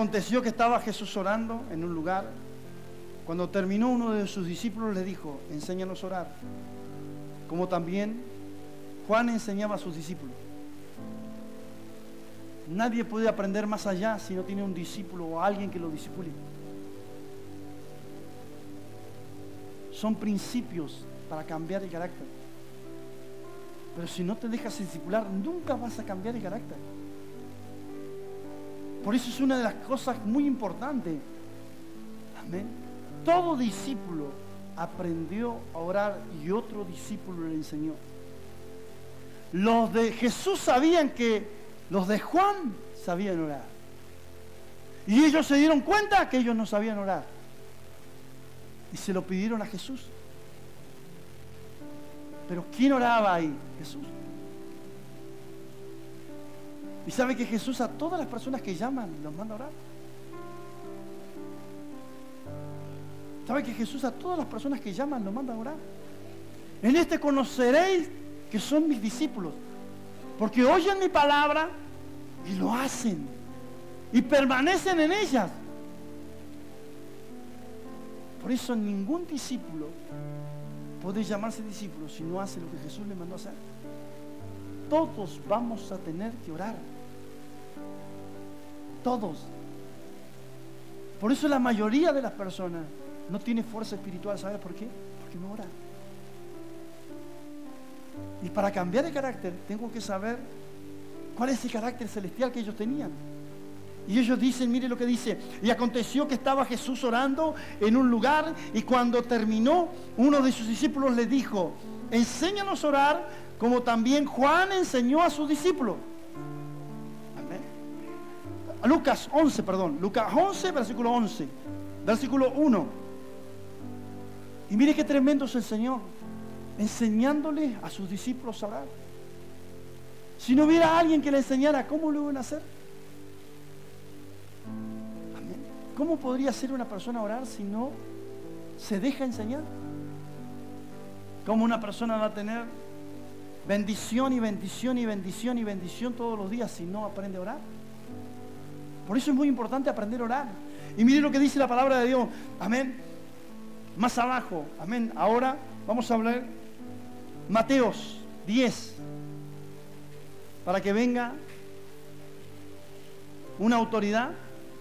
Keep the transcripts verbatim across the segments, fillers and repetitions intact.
aconteció que estaba Jesús orando en un lugar. Cuando terminó, uno de sus discípulos le dijo: enséñanos a orar, como también Juan enseñaba a sus discípulos. Nadie puede aprender más allá si no tiene un discípulo o alguien que lo discipule. Son principios para cambiar el carácter. Pero si no te dejas discipular, nunca vas a cambiar el carácter. Por eso es una de las cosas muy importantes. Amén. Todo discípulo aprendió a orar y otro discípulo le enseñó. Los de Jesús sabían que los de Juan sabían orar. Y ellos se dieron cuenta que ellos no sabían orar. Y se lo pidieron a Jesús. Pero ¿quién oraba ahí? Jesús. Y sabe que Jesús a todas las personas que llaman los manda a orar. ¿Sabe que Jesús a todas las personas que llaman los manda a orar? En este conoceréis que son mis discípulos, porque oyen mi palabra y lo hacen y permanecen en ellas. Por eso ningún discípulo puede llamarse discípulo si no hace lo que Jesús le mandó a hacer. Todos vamos a tener que orar. Todos. Por eso la mayoría de las personas no tiene fuerza espiritual. ¿Sabes por qué? Porque no ora. Y para cambiar el carácter tengo que saber cuál es el carácter celestial que ellos tenían. Y ellos dicen, mire lo que dice: y aconteció que estaba Jesús orando en un lugar, y cuando terminó, uno de sus discípulos le dijo: enséñanos a orar, como también Juan enseñó a sus discípulos. Amén. Lucas once, perdón, Lucas once, versículo once, versículo uno. Y mire qué tremendo es el Señor, enseñándole a sus discípulos a orar. Si no hubiera alguien que le enseñara, ¿cómo lo iban a hacer? Amén. ¿Cómo podría ser una persona orar si no se deja enseñar? ¿Cómo una persona va a tener bendición y bendición y bendición y bendición todos los días si no aprende a orar? Por eso es muy importante aprender a orar. Y mire lo que dice la palabra de Dios. Amén. Más abajo. Amén. Ahora vamos a hablar Mateos diez. Para que venga una autoridad,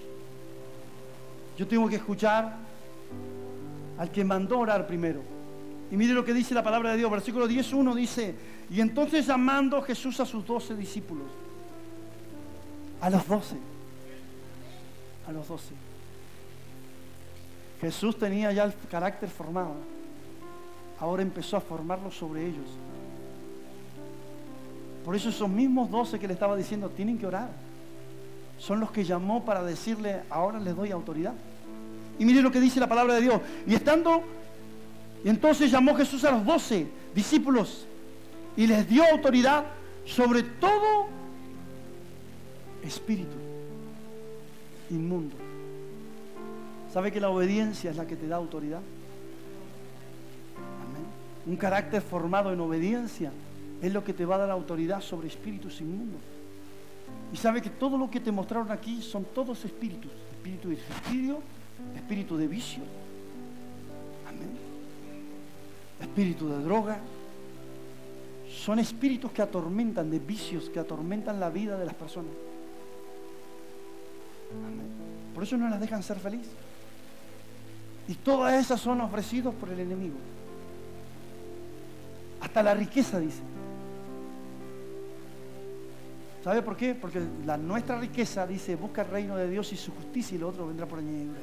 yo tengo que escuchar al que mandó orar primero. Y mire lo que dice la palabra de Dios, versículo diez, uno dice: y entonces llamando Jesús a sus doce discípulos, a los doce, a los doce. Jesús tenía ya el carácter formado, ahora empezó a formarlo sobre ellos. Por eso esos mismos doce que le estaba diciendo, tienen que orar, son los que llamó para decirle: ahora les doy autoridad. Y mire lo que dice la palabra de Dios. Y estando, y entonces llamó Jesús a los doce discípulos y les dio autoridad sobre todo espíritu inmundo. ¿Sabe que la obediencia es la que te da autoridad? Amén. Un carácter formado en obediencia es lo que te va a dar autoridad sobre espíritus inmundos. Y sabe que todo lo que te mostraron aquí son todos espíritus. Espíritu de suicidio, espíritu de vicio, amén, espíritu de droga. Son espíritus que atormentan, de vicios que atormentan la vida de las personas. Amén. Por eso no las dejan ser felices. Y todas esas son ofrecidos por el enemigo. Hasta la riqueza, dice. ¿Sabe por qué? Porque la nuestra riqueza dice: busca el reino de Dios y su justicia, y lo otro vendrá por añadidura.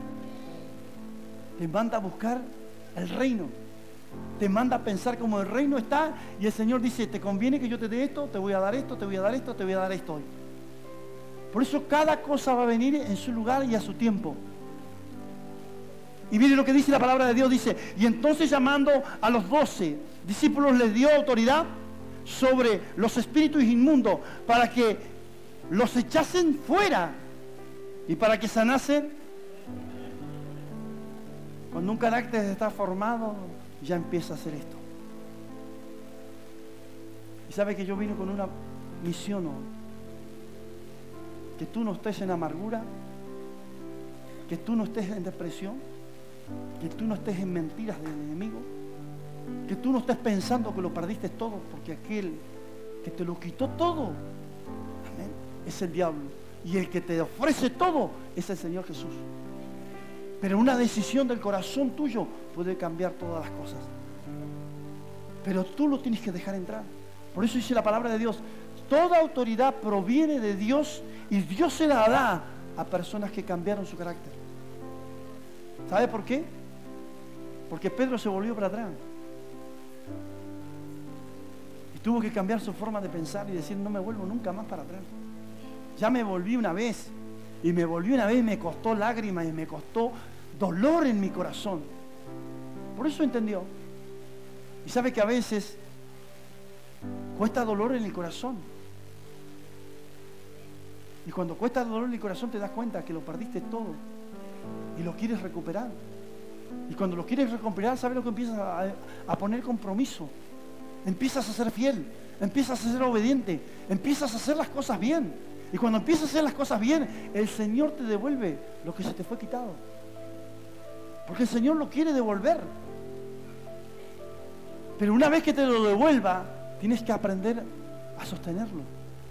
Te manda a buscar el reino. Te manda a pensar como el reino está, y el Señor dice: te conviene que yo te dé esto, te voy a dar esto, te voy a dar esto, te voy a dar esto hoy. Por eso cada cosa va a venir en su lugar y a su tiempo. Y mire lo que dice la palabra de Dios, dice: y entonces llamando a los doce discípulos les dio autoridad sobre los espíritus inmundos para que los echasen fuera y para que sanasen. Cuando un carácter está formado, ya empieza a hacer esto. Y sabe que yo vine con una misión hoy: que tú no estés en amargura, que tú no estés en depresión, que tú no estés en mentiras del enemigo, que tú no estés pensando que lo perdiste todo, porque aquel que te lo quitó todo, amén, es el diablo. Y el que te ofrece todo es el Señor Jesús. Pero una decisión del corazón tuyo puede cambiar todas las cosas. Pero tú lo tienes que dejar entrar. Por eso dice la palabra de Dios, toda autoridad proviene de Dios y Dios se la da a personas que cambiaron su carácter. ¿Sabe por qué? Porque Pedro se volvió para atrás. Y tuvo que cambiar su forma de pensar y decir, no me vuelvo nunca más para atrás. Ya me volví una vez. Y me volví una vez y me costó lágrimas y me costó dolor en mi corazón. Por eso entendió. Y sabe que a veces cuesta dolor en el corazón. Y cuando cuesta dolor en el corazón te das cuenta que lo perdiste todo. Y lo quieres recuperar. Y cuando lo quieres recuperar, ¿sabes lo que empiezas a, a poner compromiso? Empiezas a ser fiel. Empiezas a ser obediente. Empiezas a hacer las cosas bien. Y cuando empiezas a hacer las cosas bien, el Señor te devuelve lo que se te fue quitado. Porque el Señor lo quiere devolver. Pero una vez que te lo devuelva, tienes que aprender a sostenerlo.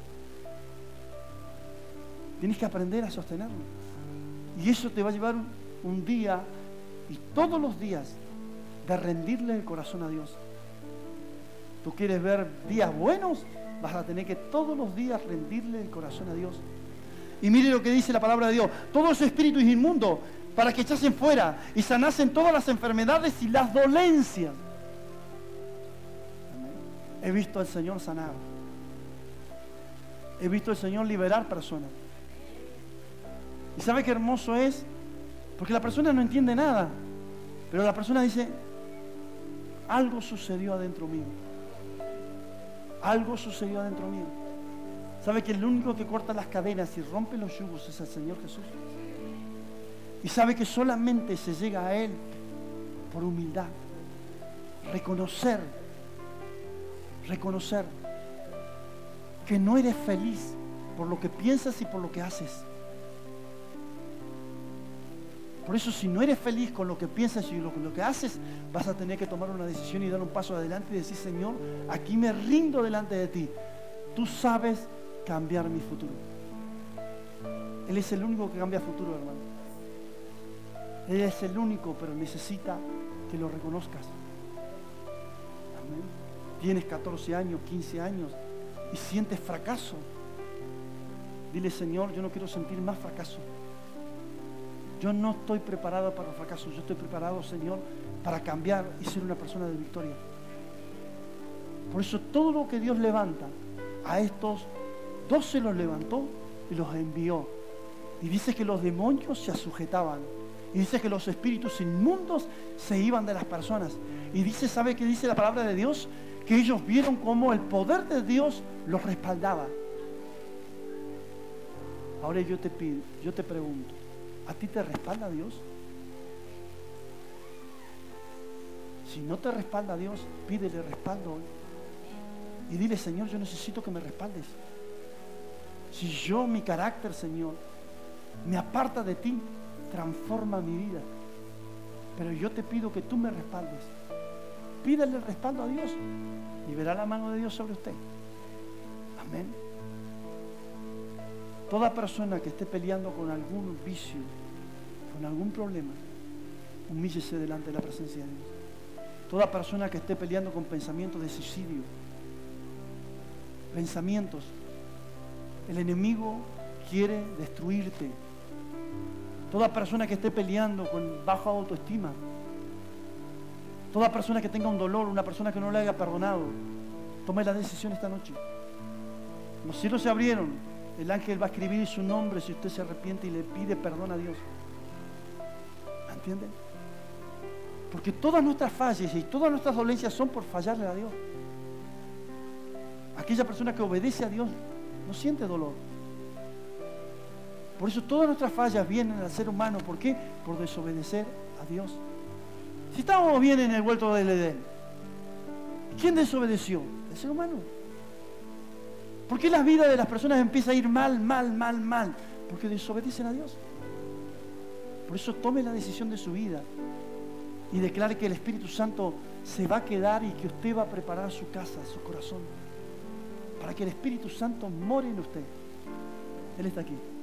Tienes que aprender a sostenerlo. Y eso te va a llevar un, un día y todos los días de rendirle el corazón a Dios. ¿Tú quieres ver días buenos? Vas a tener que todos los días rendirle el corazón a Dios. Y mire lo que dice la palabra de Dios. Todo ese espíritu es inmundo para que echasen fuera y sanasen todas las enfermedades y las dolencias. He visto al Señor sanar. He visto al Señor liberar personas. ¿Y sabe qué hermoso es? Porque la persona no entiende nada. Pero la persona dice, algo sucedió adentro mío. Algo sucedió adentro mío. ¿Sabe que el único que corta las cadenas y rompe los yugos es el Señor Jesús? Y sabe que solamente se llega a Él por humildad. Reconocer, reconocer que no eres feliz por lo que piensas y por lo que haces. Por eso, si no eres feliz con lo que piensas y lo, lo que haces, vas a tener que tomar una decisión y dar un paso adelante y decir, Señor, aquí me rindo delante de ti. Tú sabes cambiar mi futuro. Él es el único que cambia futuro, hermano. Él es el único, pero necesita que lo reconozcas. Amén. Tienes catorce años, quince años y sientes fracaso. Dile, Señor, yo no quiero sentir más fracaso. Yo no estoy preparado para el fracaso. Yo estoy preparado, Señor, para cambiar y ser una persona de victoria. Por eso todo lo que Dios levanta, a estos doce los levantó y los envió. Y dice que los demonios se sujetaban. Y dice que los espíritus inmundos se iban de las personas. Y dice, ¿sabe qué dice la palabra de Dios? Que ellos vieron cómo el poder de Dios los respaldaba. Ahora yo te pido, yo te pregunto, ¿a ti te respalda Dios? Si no te respalda Dios, pídele respaldo hoy. Y dile, Señor, yo necesito que me respaldes. Si yo, mi carácter, Señor, me aparta de ti, transforma mi vida. Pero yo te pido que tú me respaldes. Pídele el respaldo a Dios y verá la mano de Dios sobre usted. Amén. Toda persona que esté peleando con algún vicio, con algún problema, humíllese delante de la presencia de Dios. Toda persona que esté peleando con pensamientos de suicidio, pensamientos, el enemigo quiere destruirte. Toda persona que esté peleando con baja autoestima, toda persona que tenga un dolor, una persona que no le haya perdonado, tome la decisión esta noche. Los cielos se abrieron. El ángel va a escribir su nombre si usted se arrepiente y le pide perdón a Dios. ¿Entienden? Porque todas nuestras fallas y todas nuestras dolencias son por fallarle a Dios. Aquella persona que obedece a Dios no siente dolor. Por eso todas nuestras fallas vienen al ser humano. ¿Por qué? Por desobedecer a Dios. Si estábamos bien en el huerto del Edén, ¿quién desobedeció? El ser humano. ¿Por qué la vida de las personas empieza a ir mal, mal, mal, mal? Porque desobedecen a Dios. Por eso tome la decisión de su vida y declare que el Espíritu Santo se va a quedar y que usted va a preparar su casa, su corazón, para que el Espíritu Santo more en usted. Él está aquí.